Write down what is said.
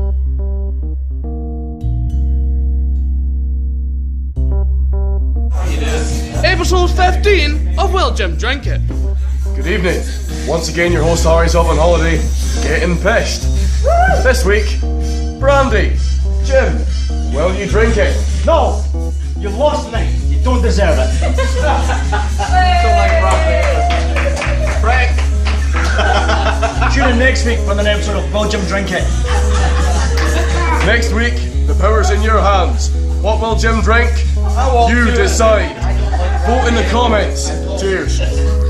Episode 15 of Will Jim Drink It. Good evening. Once again, your host Harry's off on holiday, getting pissed. This week, Brandy. Jim, will you drink it? No! You've lost me. You don't deserve it. Don't like Brandy. Frank. Tune in next week for the next episode of Will Jim Drink It. Next week, the power's in your hands. What will Jim drink? You decide. Vote in the comments. Cheers.